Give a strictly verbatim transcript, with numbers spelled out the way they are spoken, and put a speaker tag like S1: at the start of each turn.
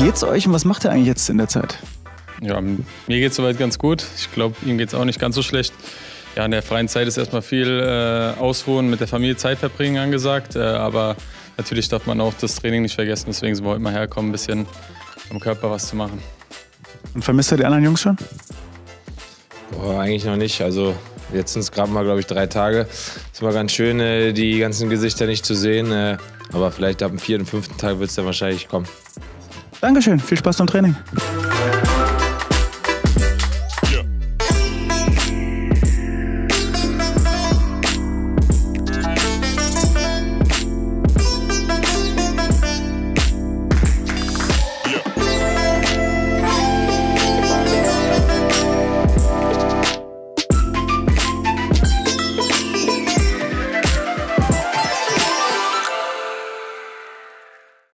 S1: geht's euch und was macht ihr eigentlich jetzt in der Zeit?
S2: Ja, mir geht's soweit ganz gut. Ich glaube, ihm geht's auch nicht ganz so schlecht. Ja, in der freien Zeit ist erstmal viel äh, Ausruhen, mit der Familie Zeit verbringen angesagt. Äh, aber natürlich darf man auch das Training nicht vergessen. Deswegen sind wir heute mal hergekommen, ein bisschen am Körper was zu machen.
S1: Und vermisst ihr die anderen Jungs schon?
S3: Boah, eigentlich noch nicht. Also jetzt sind es gerade mal, glaube ich, drei Tage. Es war ganz schön, äh, die ganzen Gesichter nicht zu sehen. Äh, aber vielleicht ab dem vierten, fünften Tag wird es dann wahrscheinlich kommen.
S1: Dankeschön, viel Spaß beim Training.